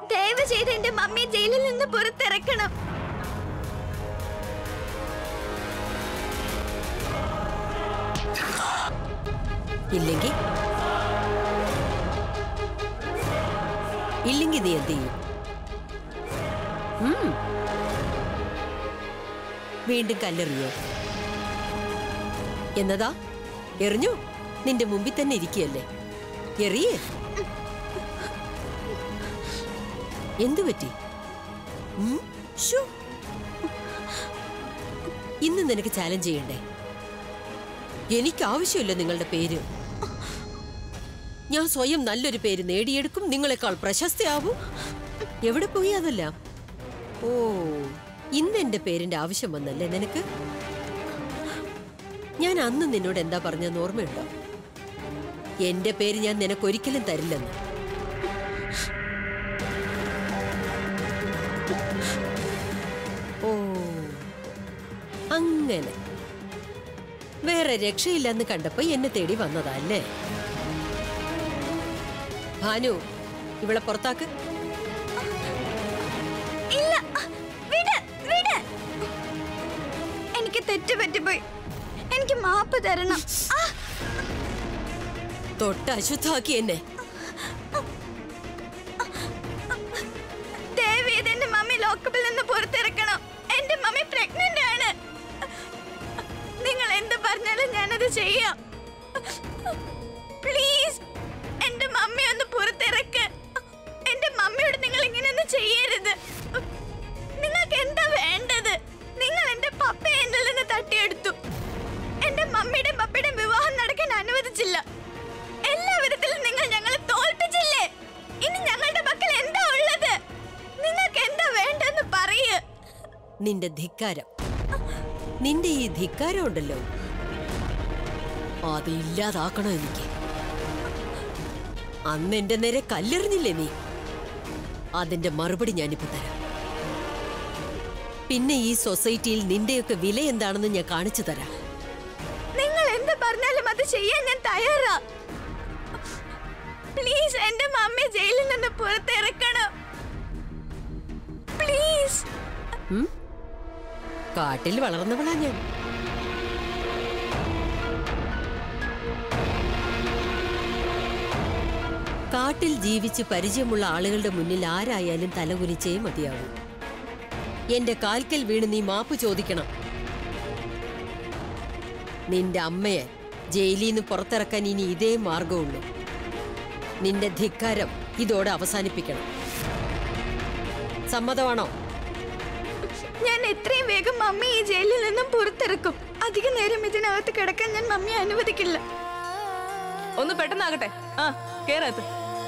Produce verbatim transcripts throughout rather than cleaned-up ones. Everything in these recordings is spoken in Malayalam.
ദയവ് ചെയ്ത് എന്റെ മമ്മിയെ ജയിലിൽ നിന്ന് പുറത്തിറക്കണം. ഇല്ലെങ്കിൽ ഇല്ലെങ്കിൽ നീ എന്ത് ചെയ്യും? വീണ്ടും കല്ലെറിയോ? എന്നതാ എറിഞ്ഞു? നിന്റെ മുമ്പിൽ തന്നെ ഇരിക്കുകയല്ലേ, എറിയേ. എന്തു പറ്റി? ഇന്ന് നിനക്ക് ചാലഞ്ച് ചെയ്യണ്ടേ? എനിക്ക് ആവശ്യമില്ല നിങ്ങളുടെ പേര്. ഞാൻ സ്വയം നല്ലൊരു പേര് നേടിയെടുക്കും, നിങ്ങളെക്കാൾ പ്രശസ്തയാവും. എവിടെ പോയി അതെല്ലാം? ഓ, ഇന്ന് എന്റെ പേരിന്റെ ആവശ്യം വന്നല്ലേ നിനക്ക്? ഞാൻ അന്ന് നിന്നോട് എന്താ പറഞ്ഞെന്ന് ഓർമ്മയുണ്ടോ? എന്റെ പേര് ഞാൻ നിനക്കൊരിക്കലും തരില്ലെന്ന്. ഓ, അങ്ങനെ വേറെ രക്ഷയില്ലെന്ന് കണ്ടപ്പോ എന്നെ തേടി വന്നതല്ലേ? ഭാനു, ഇവളെ പുറത്താക്ക്. എനിക്ക് തെറ്റുപറ്റിപ്പോയി, എനിക്ക് മാപ്പ് തരണം. തൊട്ട് അശുദ്ധാക്കി എന്നെ. ദേവീത് എന്റെ മമ്മി ലോക്കപ്പിൽ നിന്ന് പുറത്തിറക്കണം. എന്റെ മമ്മി പ്രഗ്നന്റ് ആണ്. നിങ്ങൾ എന്ത് പറഞ്ഞാലും ഞാനത് ചെയ്യാം. പ്ലീസ് എന്റെ മമ്മി ഒന്ന് പുറത്തിറക്ക്. എന്റെ മമ്മിയോട് നിങ്ങൾ ഇങ്ങനെയൊന്നും ചെയ്യരുത്. നിങ്ങൾക്ക് എന്താ വേണ്ടത്? നിങ്ങൾ എന്റെ പപ്പയെ എന്നിൽ നിന്ന് തട്ടിയെടുത്തു. എന്റെ മമ്മിയുടെ പപ്പയുടെ വിവാഹം നടക്കാൻ അനുവദിച്ചില്ല. എല്ലാ വിധത്തിലും നിങ്ങൾ ഞങ്ങളെ തോൽപ്പിച്ചില്ലേ? ഇനി ഞങ്ങളുടെ പക്കൽ എന്താ ഉള്ളത്? നിങ്ങൾക്ക് എന്താ വേണ്ടെന്ന് പറയ്. നിന്റെ ധിക്കാരം, നിന്റെ ഈ ധിക്കാരം ഉണ്ടല്ലോ, അത് ഇല്ലാതാക്കണോ എനിക്ക്? അന്ന് എന്റെ നേരെ കല്ലെറിഞ്ഞില്ലേ നീ? അതിന്റെ മറുപടി ഞാനിപ്പോ തരാം. പിന്നെ ഈ സൊസൈറ്റിയിൽ നിന്റെയൊക്കെ വില എന്താണെന്ന് ഞാൻ കാണിച്ചു തരാം. നിങ്ങൾ എന്ത് പറഞ്ഞാലും അത് ചെയ്യാൻ ഞാൻ തയ്യാറാ. പ്ലീസ് എന്റെ മമ്മിയെ ജയിലിൽ നിന്ന് പുറത്തിറക്കണം. പ്ലീസ്. കാട്ടിൽ വളർന്നവളാ ഞാൻ. കാട്ടിൽ ജീവിച്ച് പരിചയമുള്ള ആളുകളുടെ മുന്നിൽ ആരായാലും തലകുനിച്ചേ മതിയാവും. എന്റെ കാൽക്കൽ വീണ് നീ മാപ്പ് ചോദിക്കണം. നിന്റെ അമ്മയെ ജയിലിൽ നിന്ന് പുറത്തിറക്കാൻ ഇനി ഇതേ മാർഗമുള്ളൂ. നിന്റെ ധിക്കാരം ഇതോടെ അവസാനിപ്പിക്കണം. സമ്മതമാണോ? ഞാൻ എത്രയും വേഗം മമ്മി ഈ ജയിലിൽ നിന്നും പുറത്തിറക്കും. അധിക നേരം ഇതിനകത്ത് കിടക്കാൻ ഞാൻ മമ്മിയെ അനുവദിക്കില്ല. ഒന്ന് പെട്ടെന്നാകട്ടെ. ആ, കേറത്ത്.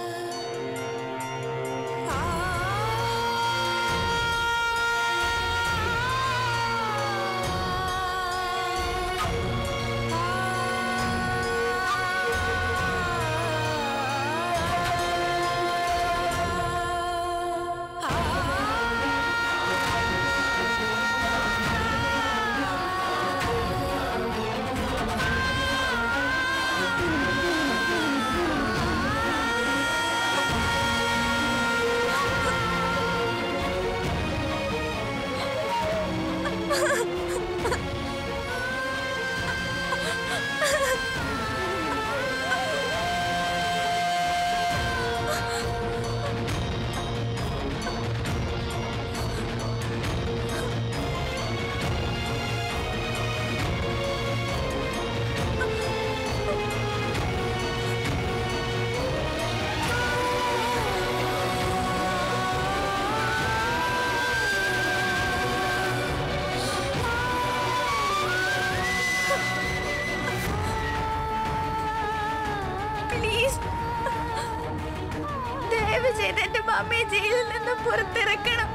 എന്റെ മമ്മിയെ ജയിലിൽ നിന്ന് പുറത്തിറക്കണം.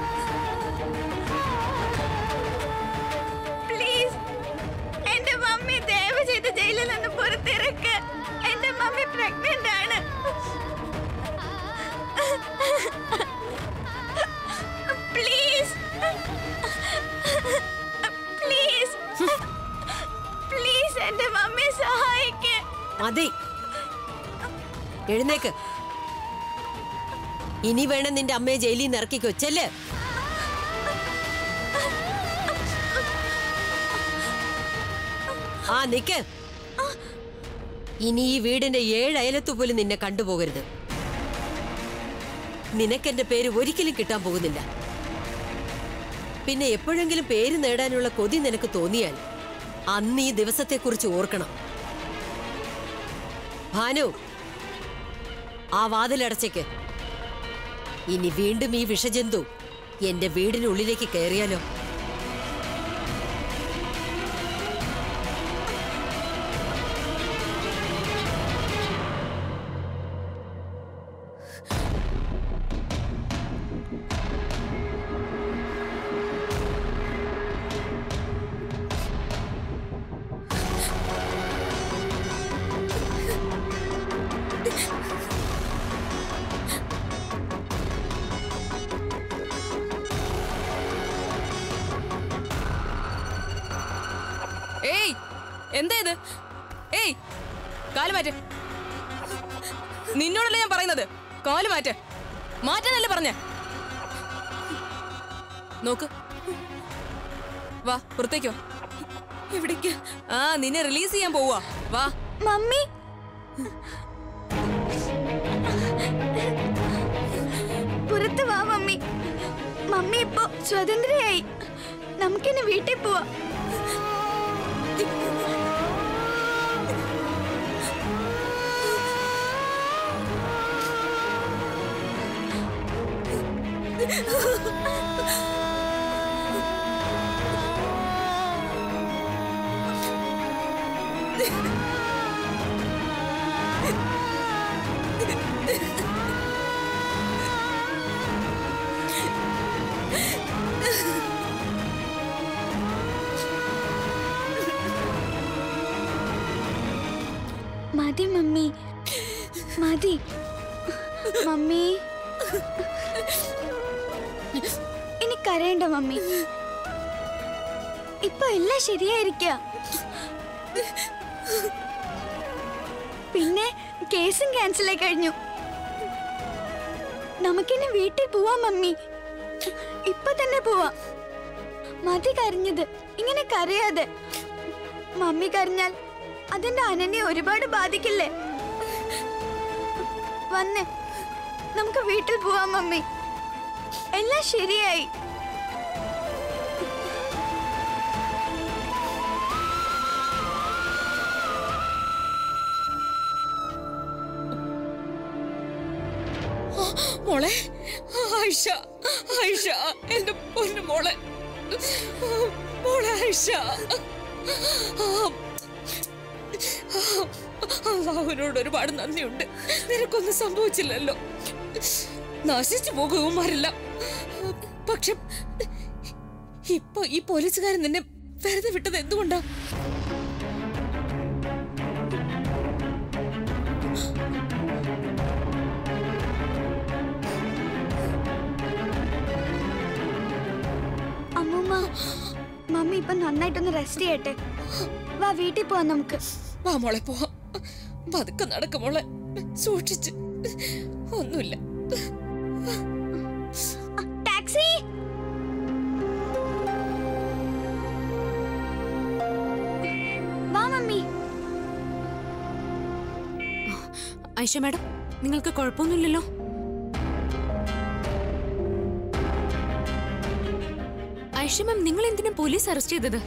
പ്ലീസ് എന്റെ മമ്മി ദയവ് ചെയ്ത് ജയിലിൽ നിന്ന് പുറത്തിറക്ക്. എന്റെ മമ്മി പ്രഗ്നന്റ് ആണ്. പ്ലീസ് പ്ലീസ് പ്ലീസ് എന്റെ മമ്മിയെ സഹായിക്ക്. മതി, എഴുന്നേക്ക്. ഇനി വേണം നിന്റെ അമ്മയെ ജയിലിൽ നിന്ന് ഇറക്കിക്കോ. ചെല്ല്. ആ നിക്ക്. ഇനി ഈ വീടിന്റെ ഏഴ് അയലത്തു പോലും നിന്നെ കണ്ടുപോകരുത്. നിനക്കെന്റെ പേര് ഒരിക്കലും കിട്ടാൻ പോകുന്നില്ല. പിന്നെ എപ്പോഴെങ്കിലും പേര് നേടാനുള്ള കൊതി നിനക്ക് തോന്നിയാൽ അന്ന് ഈ ദിവസത്തെക്കുറിച്ച് ഓർക്കണം. ഭാനു, ആ വാതിലടച്ചേക്ക്. ഇനി വീണ്ടും ഈ വിഷജന്തു എന്റെ വീടിനുള്ളിലേക്ക് കയറിയാലോ? ഏയ്, എന്താ ഇത്? ഏയ്, കാല് മാറ്റ്. നിന്നോടല്ലേ ഞാൻ പറയുന്നത്? കാല് മാറ്റ്. മാറ്റാനല്ലേ പറഞ്ഞേ? നോക്ക്, വാ പുറത്തേക്കോ. എവിടേക്ക്? ആ, നിന്നെ റിലീസ് ചെയ്യാൻ പോവാ. വാ. മമ്മി, പുറത്ത് വാ മമ്മി. മമ്മി ഇപ്പോ സ്വതന്ത്രയായി. നമുക്കിനി വീട്ടിൽ പോവാം. മതി മമ്മി, മതി മമ്മി. ഇനി കരയണ്ട മമ്മി. ഇപ്പൊ എല്ലാം ശരിയായിരിക്ക. പിന്നെ കേസും ക്യാൻസൽ ആയി കഴിഞ്ഞു. നമുക്കിനി വീട്ടിൽ പോവാം മമ്മി. ഇപ്പൊ തന്നെ പോവാം. മതി കരഞ്ഞത്. ഇങ്ങനെ കരയാതെ. മമ്മി കരഞ്ഞാൽ അതിന്റെ അനന്യെ ഒരുപാട് ബാധിക്കില്ലേ? വന്ന് നമുക്ക് വീട്ടിൽ പോവാം മമ്മി. എല്ലാം ശരിയായി. മോളെ ആയിഷ, ആയിഷ, എന്റെ പൊന്നു മോളെ, മോളെ ആയിഷ. അള്ളാഹുവിനോട് ഒരുപാട് നന്ദിയുണ്ട്. നിനക്കൊന്നും സംഭവിച്ചില്ലല്ലോ. നശിച്ചു പോകുമാരില്ല. പക്ഷെ ഇപ്പൊ ഈ പോലീസുകാരൻ നിന്നെ വെറുതെ വിട്ടത് എന്തുകൊണ്ടാ? അമ്മൂമ്മ, മമ്മി ഇപ്പൊ നന്നായിട്ടൊന്ന് റെസ്റ്റ് ചെയ്യട്ടെ. വാ വീട്ടിൽ പോവാം നമുക്ക്. വാ മോളെ, പോവാം. പതുക്കെ നടക്ക മോളെ, സൂക്ഷിച്ച്. ഒന്നുമില്ല. ടാക്സി. വാ മമ്മി. ഐഷ മാഡം, നിങ്ങൾക്ക് കുഴപ്പമൊന്നുമില്ലല്ലോ? ഐഷ മാം, നിങ്ങൾ എന്തിനാ പോലീസ് അറസ്റ്റ് ചെയ്തത്?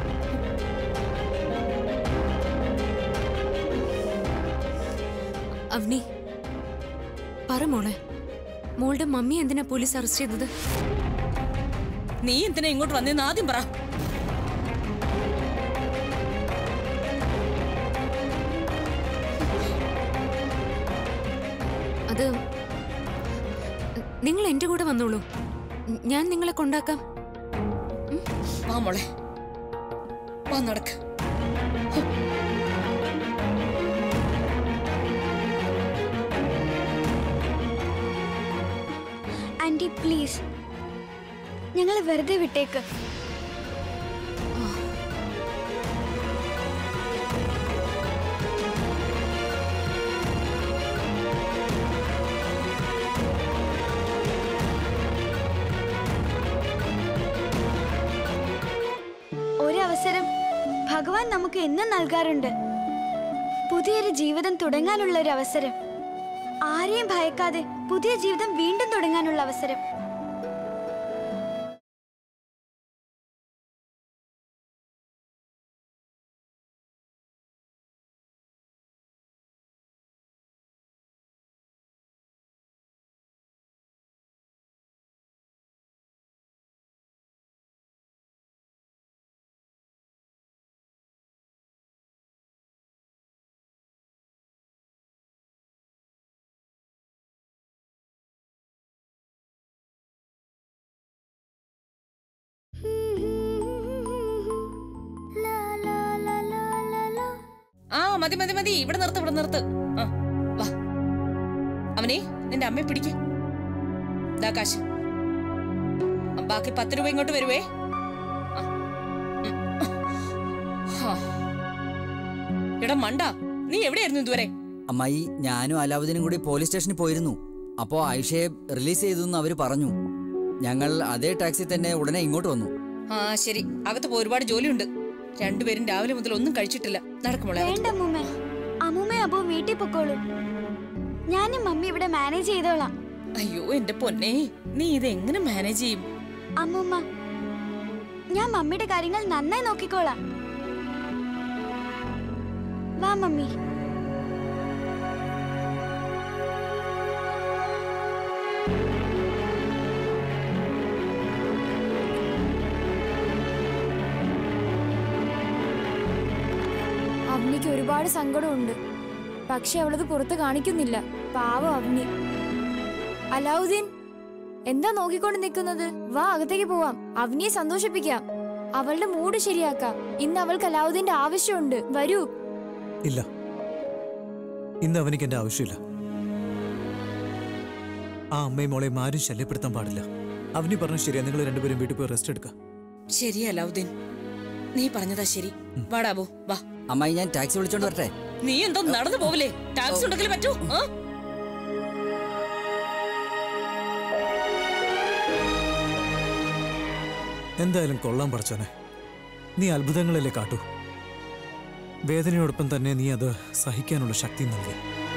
അവനി, പറ മോളെ, മോളുടെ മമ്മി എന്തിനാ പോലീസ് അറസ്റ്റ് ചെയ്തത്? നീ എന്തിനാ ഇങ്ങോട്ട് വന്നേന്ന് ആദ്യം പറ. അത് നിങ്ങൾ എന്റെ കൂടെ വന്നോളൂ. ഞാൻ നിങ്ങളെ കൊണ്ടാക്കാം. വാ മോളെ, വാ നടക്ക്. ആന്റി പ്ലീസ്, ഞങ്ങളെ വെറുതെ വിട്ടേക്ക്. ഭഗവാൻ നമുക്ക് എന്നും നൽകാറുണ്ട്. പുതിയൊരു ജീവിതം തുടങ്ങാനുള്ള ഒരു അവസരം, ആരെയും ഭയക്കാതെ പുതിയ ജീവിതം വീണ്ടും തുടങ്ങാനുള്ള അവസരം. ആ മതി മതി മതി, ഇവിടെ നിർത്ത്, ഇവിടെ നിർത്ത്. ആ വാ അവനെ, നിന്റെ അമ്മയെ പിടിക്ക്. ദാ കാശ്. ബാക്കി പത്ത് രൂപ ഇങ്ങോട്ട് വരുവേ. എടാ മണ്ട, നീ എവിടെയായിരുന്നു ഇതുവരെ? അമ്മായി, ഞാനും അലാവുദ്ദീനും കൂടി പോലീസ് സ്റ്റേഷനിൽ പോയിരുന്നു. അപ്പോ ആയിഷയെ റിലീസ് ചെയ്തു എന്ന് അവര് പറഞ്ഞു. ഞങ്ങൾ അതേ ടാക്സി തന്നെ ഉടനെ ഇങ്ങോട്ട് വന്നു. ആ ശരി, അകത്ത് പോ, ഒരുപാട് ജോലിയുണ്ട്. രണ്ടുപേരും രാവിലെ മുതൽ ഒന്നും കഴിച്ചിട്ടില്ല. നടക്കുമോളെ. വേണ്ട അമ്മൂമ്മ, അമ്മൂമ്മ അപ്പോ വീട്ടിൽ പൊക്കോളൂ. ഞാനും മമ്മി ഇവിടെ മാനേജ് ചെയ്തോളാം. അയ്യോ എന്റെ പൊന്നെ, നീ ഇത് എങ്ങനെ മാനേജ് ചെയ്യും? അമ്മൂമ്മ, ഞാൻ മമ്മിയുടെ കാര്യങ്ങൾ നന്നായി നോക്കിക്കോളാം. വാ മമ്മി. അവനിക്ക് ഒരുപാട് സങ്കടമുണ്ട്, പക്ഷെ അവളത് പുറത്ത് കാണിക്കുന്നില്ല. പാവം അവനി. അലാവുദ്ദീൻ, എന്താ നോക്കിക്കൊണ്ട് നിൽക്കുന്നത്? വാ, അകത്തേക്ക് പോവാം, അവനിയെ സന്തോഷിപ്പിക്കാം, അവളുടെ മൂഡ് ശരിയാക്കാം. ഇന്ന് അവൾക്ക് അലാവുദ്ദീന്റെ ആവശ്യമുണ്ട്. വരൂ. ഇല്ല, ഇന്ന് അവനിക്ക് എന്റെ ആവശ്യമില്ല. ആ അമ്മയും മോളെയും ആരും ശല്യപ്പെടുത്താൻ പാടില്ല. അവനി പറഞ്ഞു ശരിയാ, നിങ്ങൾ രണ്ടുപേരും വീട്ടിൽ പോയി റെസ്റ്റ് എടുക്കാം. ശരി അലാവുദ്ദീൻ, നീ പറഞ്ഞതാ ശരി. വാടാബോ വാ. അമ്മായി, ഞാൻ ടാക്സി വിളിച്ചോണ്ട് വരട്ടെ? നീ എന്തോ നടന്നു പോവില്ലേ? ടാക്സി ഉണ്ടെങ്കിൽ പറ്റൂ. എന്തായാലും കൊള്ളാൻ പഠിച്ചോനെ, നീ അത്ഭുതങ്ങളല്ലേ കാട്ടൂ. വേദനയോടൊപ്പം തന്നെ നീ അത് സഹിക്കാനുള്ള ശക്തി നൽകി.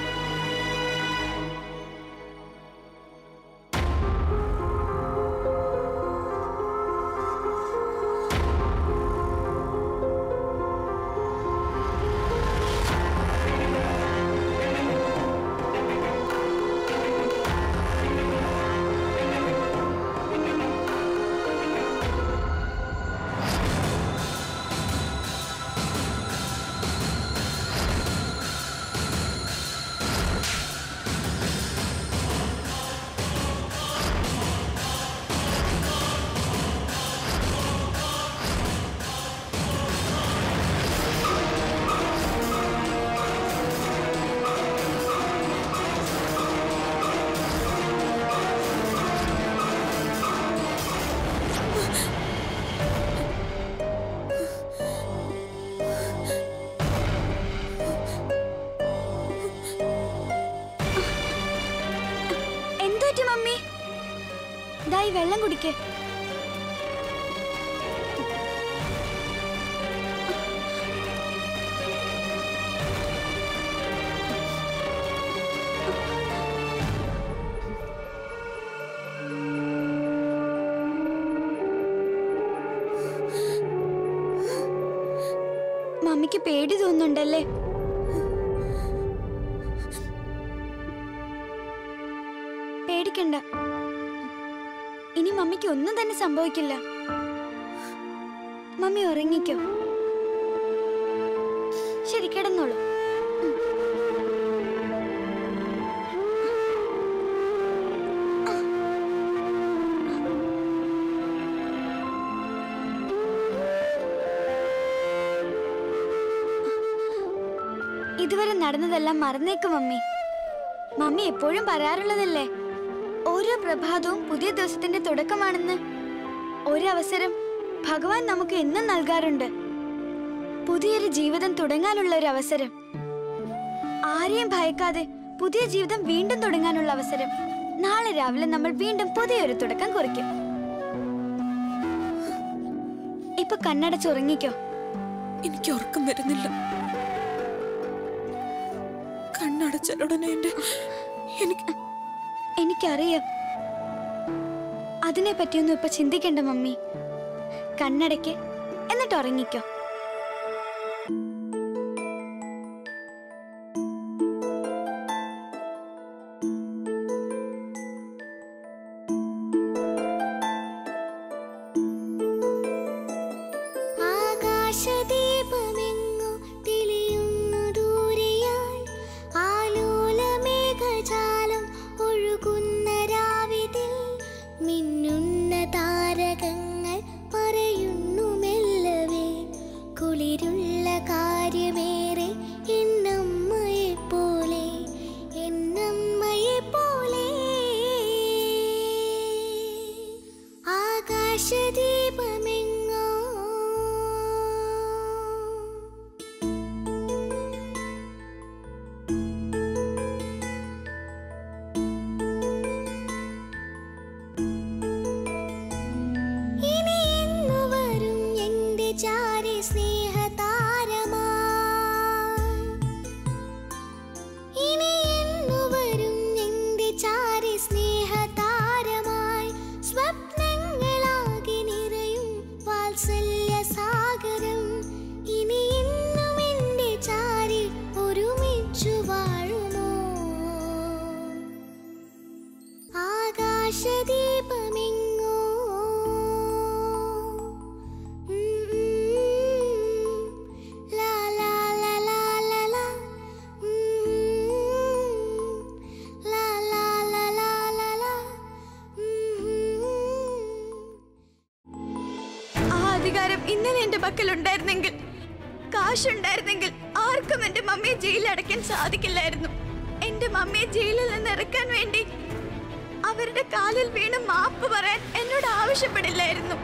വെള്ളം കുടിക്കേ. മമ്മിക്ക് പേടി തോന്നുന്നുണ്ടല്ലേ? പേടിക്കണ്ട, ഇനി മമ്മിക്ക് ഒന്നും തന്നെ സംഭവിക്കില്ല. മമ്മി ഉറങ്ങിക്കോ. ശരി, കിടന്നോളൂ. ഇതുവരെ നടന്നതെല്ലാം മറന്നേക്കും മമ്മി. മമ്മി എപ്പോഴും പറയാറുള്ളതല്ലേ, ഓരോ പ്രഭാതവും പുതിയ ദിവസത്തിന്റെ തുടക്കമാണെന്ന്. ഒരവസരം ഭഗവാൻ നമുക്ക് എന്നും നൽകാറുണ്ട്. പുതിയൊരു ജീവിതം തുടങ്ങാനുള്ള ഒരു അവസരം, ആരെയും ഭയക്കാതെ പുതിയ ജീവിതം വീണ്ടും തുടങ്ങാനുള്ള അവസരം. നാളെ രാവിലെ നമ്മൾ വീണ്ടും പുതിയൊരു തുടക്കം കുറിക്കും. ഇപ്പൊ കണ്ണടച്ചുറങ്ങിക്കോ. എനിക്ക് ഉറക്കം വരുന്നില്ല. കണ്ണടച്ചാലുടനെ എന്റെ എനിക്ക് എനിക്കറിയാം. അതിനെ പറ്റിയൊന്നും ഇപ്പൊ ചിന്തിക്കണ്ട മമ്മി. കണ്ണടയ്ക്ക്, എന്നിട്ട് ഉറങ്ങിക്കോ. ഇന്നലെ എന്റെ പക്കലുണ്ടായിരുന്നെങ്കിൽ, കാശുണ്ടായിരുന്നെങ്കിൽ ആർക്കും എന്റെ മമ്മിയെ ജയിലിൽ അടയ്ക്കാൻ സാധിക്കില്ലായിരുന്നു. എന്റെ മമ്മിയെ ജയിലിൽ നിന്ന് ഇറക്കാൻ വേണ്ടി അവരുടെ കാലിൽ വീണ് മാപ്പ് പറയാൻ എന്നോട് ആവശ്യപ്പെടില്ലായിരുന്നു.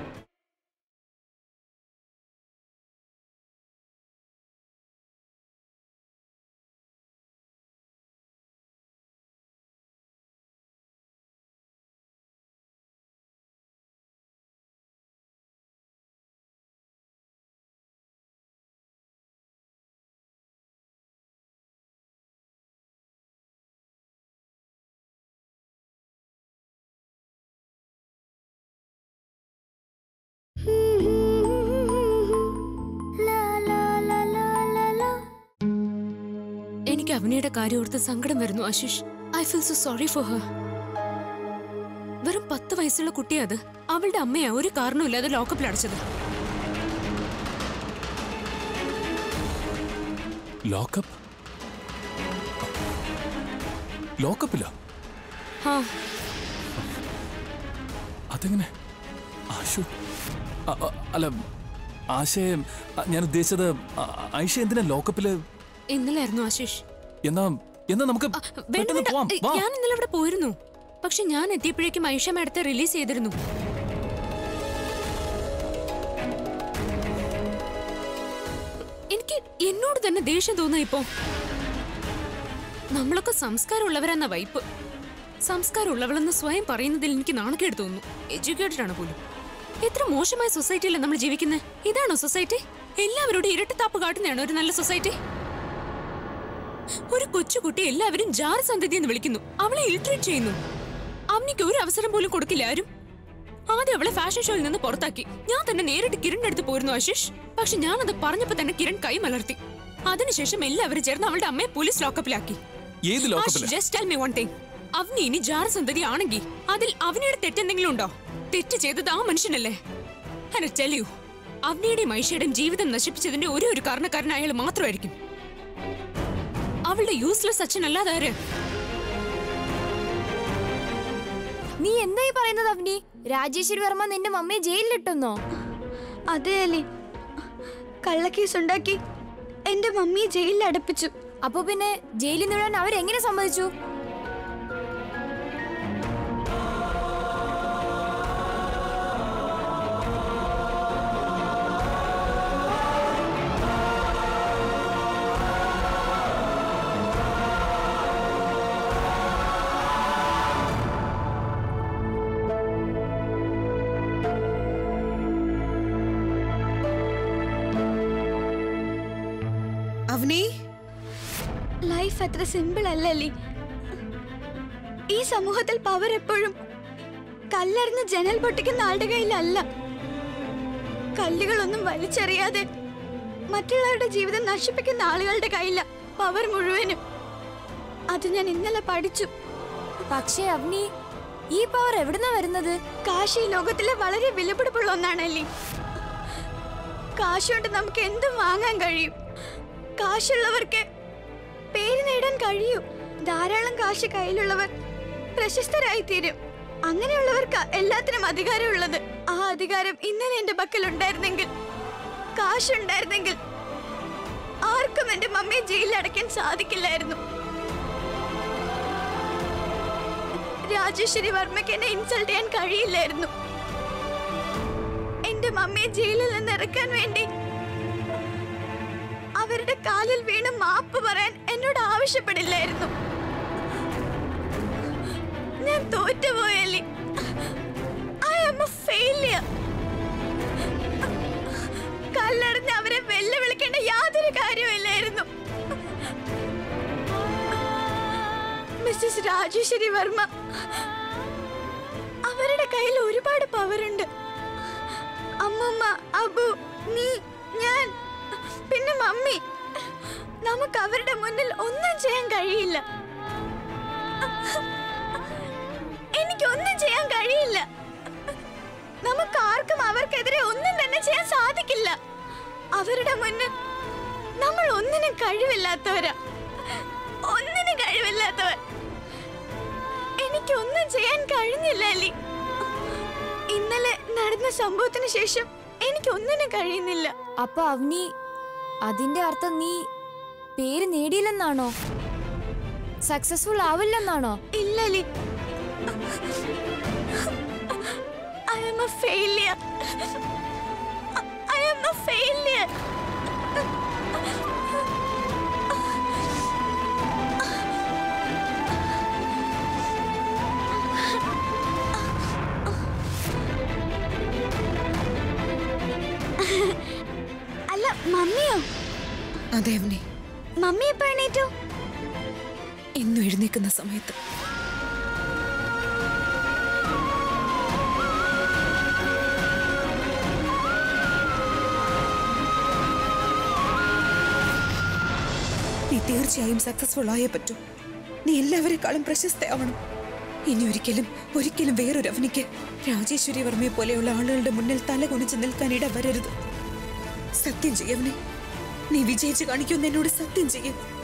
എനിക്ക് അവനിയുടെ കാര്യം ഓർത്ത് സങ്കടം വരുന്നു Ashish. I feel so sorry for her. വെറും പത്ത് വയസ്സുള്ള കുട്ടിയാ അത്. അവളുടെ അമ്മയാ ഒരു കാരണമില്ലാതെ ലോക്കപ്പിൽ അടച്ചത്. ലോക്കപ്പ്? ലോക്കപ്പില്ല? അതെങ്ങനെ? ആശു അല്ല, ആശയെ ഞാൻ ഉദ്ദേശിച്ചത്, ആയിഷ എന്തിനാ ലോക്കപ്പില്? ഇന്നലായിരുന്നു ആശിഷ്. എന്നാ എന്നാ നമുക്ക് പെട്ടെന്ന് പോവാം. ഞാൻ ഇന്നലെ അവിടെ പോയിരുന്നു. പക്ഷെ ഞാൻ എത്തിയപ്പോഴേക്കും ആയിഷ മാഡത്തെ റിലീസ് ചെയ്തിരുന്നു. എനിക്ക് എന്നോട് തന്നെ ദേഷ്യം തോന്നാ ഇപ്പോ. നമ്മളൊക്കെ സംസ്കാരമുള്ളവരെന്ന വൈപ്പ്. സംസ്കാരമുള്ളവളെന്ന് സ്വയം പറയുന്നതിൽ എനിക്ക് നാണക്കേട് തോന്നുന്നു. എഡ്യൂക്കേറ്റഡ് ആണ് പോലും. എത്ര മോശമായ സൊസൈറ്റിയിലാണ് നമ്മൾ ജീവിക്കുന്നത്. ഇതാണോ സൊസൈറ്റി? എല്ലാവരോടും ഇരട്ടത്താപ്പ് കാട്ടുന്നതാണോ ഒരു നല്ല സൊസൈറ്റി? ഒരു കൊച്ചുകുട്ടി എല്ലാവരും ജാർ സന്തതി എന്ന് വിളിക്കുന്നു. അവളെ ഇൽട്രീറ്റ് ചെയ്യുന്നു. അവനിക്ക് ഒരു അവസരം പോലും കൊടുക്കില്ല ആരും. ആദ്യം അവളെ ഫാഷൻ ഷോയിൽ നിന്ന് പുറത്താക്കി. ഞാൻ തന്നെ നേരിട്ട് കിരണിന്റെ അടുത്ത് പോയിരുന്നു ആശിഷ്. പക്ഷെ ഞാനത് പറഞ്ഞപ്പോ തന്നെ കിരൺ കൈ മലർത്തി. അതിനുശേഷം എല്ലാവരും ചേർന്ന് അവളുടെ അമ്മയെ പോലീസ് ലോക്കപ്പിലാക്കി. Just tell me one thing. Avani ഇനി ജാർ സന്തതി ആണെങ്കിൽ അതിൽ അവനിയുടെ തെറ്റെന്തെങ്കിലും ഉണ്ടോ? തെറ്റ് ചെയ്തത് ആ മനുഷ്യനല്ലേ? And I tell you, അവനിയുടെയും ഐഷയുടെയും ജീവിതം നശിപ്പിച്ചതിന്റെ ഒരേ ഒരു കാരണക്കാരൻ അയാൾ മാത്രമായിരിക്കും. അവളുടെ യൂസ്ലെസ് അച്ഛനല്ലാതെ ആര്? നീ എന്തായി പറയുന്നത് അവനി? രാജേശ്വരി വർമ്മ നിന്റെ മമ്മിയെ ജയിലിലിട്ടെന്നോ? അതെ അലി, കള്ളക്കേസ് ഉണ്ടാക്കി എന്റെ മമ്മിയെ ജയിലിൽ അടപ്പിച്ചു. അപ്പൊ പിന്നെ ജയിലിൽ നിന്ന് വിടാൻ അവരെങ്ങനെ സമ്മതിച്ചു? അവനി ലൈഫ് അത്ര സിമ്പിൾ അല്ലല്ലേ. ഈ സമൂഹത്തിൽ പവർ എപ്പോഴും കല്ലെറിഞ്ഞ് ജനൽ പൊട്ടിക്കുന്ന ആളുടെ കയ്യിലല്ല. കല്ലുകളൊന്നും വലിച്ചെറിയാതെ മറ്റുള്ളവരുടെ ജീവിതം നശിപ്പിക്കുന്ന ആളുകളുടെ കയ്യില പവർ മുഴുവനും. അത് ഞാൻ ഇന്നലെ പഠിച്ചു. പക്ഷേ അവനി, ഈ പവർ എവിടുന്നാ വരുന്നത്? കാശ് ഈ ലോകത്തിലെ വളരെ വിലപിടിപ്പുള്ള ഒന്നാണല്ലേ. കാശ് കൊണ്ട് നമുക്ക് എന്തും വാങ്ങാൻ കഴിയും. കാശുള്ളവർക്ക് പേര് നേടാൻ കഴിയൂ. ധാരാളം കാശ് കയ്യിലുള്ളവർ പ്രശസ്തരായി തീരും. അങ്ങനെയുള്ളവർക്ക് എല്ലാത്തിനും അധികാരമുള്ളത്. ആ അധികാരം ഇന്നലെ എന്റെ പക്കൽ ഉണ്ടായിരുന്നെങ്കിൽ, കാശുണ്ടായിരുന്നെങ്കിൽ ആർക്കും എന്റെ മമ്മിയെ ജയിലിൽ അടയ്ക്കാൻ സാധിക്കില്ലായിരുന്നു. രാജേശ്വരി വർമ്മയ്ക്ക് എന്നെ ഇൻസൾട്ട് ചെയ്യാൻ കഴിയില്ലായിരുന്നു. എന്റെ മമ്മിയെ ജയിലിൽ നിന്ന് ഇറക്കാൻ വേണ്ടി അവരുടെ കാലിൽ വീണ് മാപ്പ് പറയാൻ എന്നോട് ആവശ്യപ്പെടില്ലായിരുന്നു. ഞാൻ തോറ്റുപോയല്ലേ. I am a failure. കല്ലെറിഞ്ഞ് അവരെ വെല്ലുവിളിക്കേണ്ട യാതൊരു കാര്യമില്ലായിരുന്നു. മിസ്സസ് രാജേശ്വരി വർമ്മ, അവരുടെ കയ്യിൽ ഒരുപാട് പവറുണ്ട്. അമ്മമ്മ, അബു, നീ, ഞാൻ, പിന്നെ മമ്മി, നമുക്ക് അവരുടെ മുന്നിൽ ഒന്നും ചെയ്യാൻ കഴിയില്ല. എനിക്കൊന്നും ചെയ്യാൻ കഴിയില്ല. നമുക്ക് ആർക്കും അവർക്കെതിരെ ഒന്നും തന്നെ ചെയ്യാൻ സാധിക്കില്ല. അവരുടെ മുന്നിൽ നമ്മൾ ഒന്നിനും കഴിവില്ലാത്തവരാ. ഒന്നിനും കഴിവില്ലാത്തവർ. എനിക്കൊന്നും ചെയ്യാൻ കഴിഞ്ഞില്ല അലി. ഇന്നലെ നടന്ന സംഭവത്തിന് ശേഷം എനിക്കൊന്നിനും കഴിയുന്നില്ല. അപ്പൊ അവനി, അതിന്റെ അർത്ഥം നീ പേര് നേടിയില്ലെന്നാണോ? സക്സസ്ഫുൾ ആവില്ലെന്നാണോ? ഇല്ല Ali. I am a failure. I am a failure. അല്ല, മമ്മിയോ? അതെ അവനെ, മമ്മി എപ്പോ എണീറ്റു? എന്നും എഴുന്നേക്കുന്ന സമയത്ത്. നീ തീർച്ചയായും സക്സസ്ഫുൾ ആയേ പറ്റൂ. നീ എല്ലാവരെക്കാളും പ്രശസ്തയാവണം. ഇനി ഒരിക്കലും ഒരിക്കലും വേറൊരു അവനിക്ക് രാജേശ്വരി വർമ്മയെ പോലെയുള്ള ആളുകളുടെ മുന്നിൽ തല കുനിച്ച് നിൽക്കാൻ ഇട വരരുത്. സത്യം ചെയ്യവനെ, നീ വിജയിച്ചു കാണിക്കുമെന്ന് എന്നോട് സത്യം ചെയ്യും.